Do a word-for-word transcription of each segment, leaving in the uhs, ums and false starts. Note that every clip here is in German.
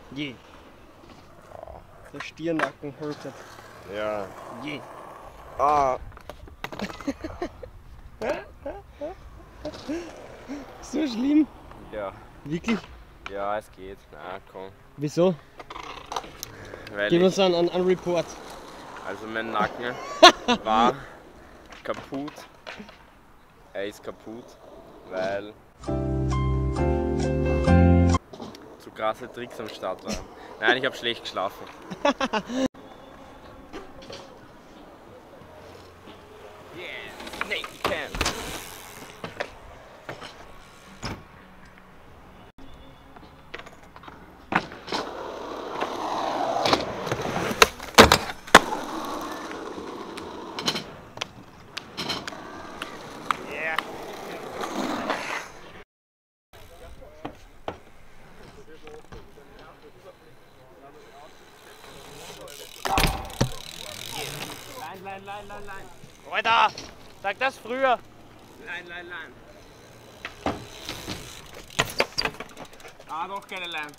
Je. Der Stirnacken hölzert. Ja. Je. Ah. So schlimm? Ja. Wirklich? Ja, es geht. Na komm. Wieso? Weil Gib ich, uns einen, einen, einen Report. also mein Nacken war kaputt. Er ist kaputt, weil zu krasse Tricks am Start waren. Nein, ich habe schlecht geschlafen. Yeah, Snake Camp. Yeah. Nein, nein, nein, nein, nein. Alter! Sag das früher! Nein, nein, nein. Ah, doch keine Leim.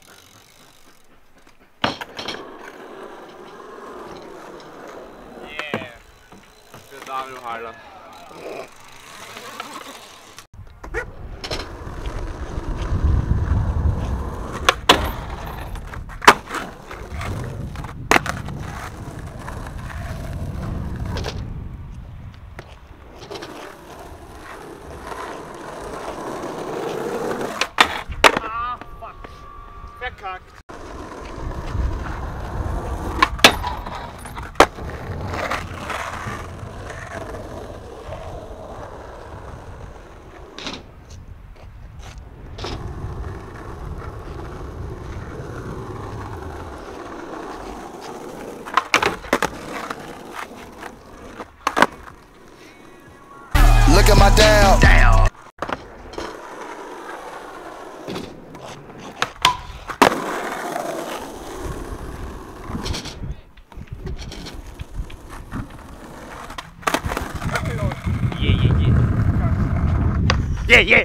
Yeah. Für Dario Haller. Verkackt! Look at my down. Down. Yeah, yeah, yeah. Yeah, yeah!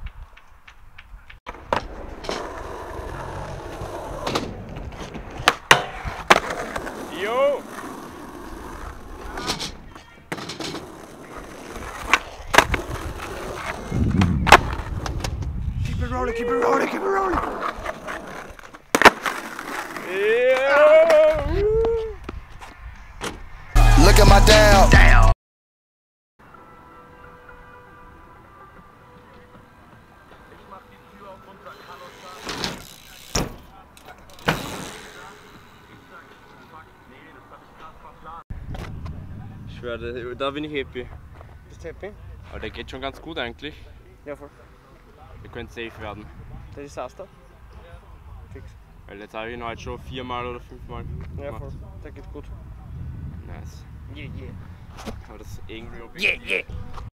Yo! Keep it rolling, keep it rolling, keep it rolling! Yeah! Look at my down. Down. Ich schwöre, da bin ich happy. Bist du happy? Aber der geht schon ganz gut eigentlich. Ja, voll. Wir können safe werden. Der Desaster? Fix. Weil jetzt habe ich ihn halt schon viermal oder fünfmal Ja, gemacht. voll. Der geht gut. Nice. Yeah, yeah. Aber das irgendwie Yeah, yeah!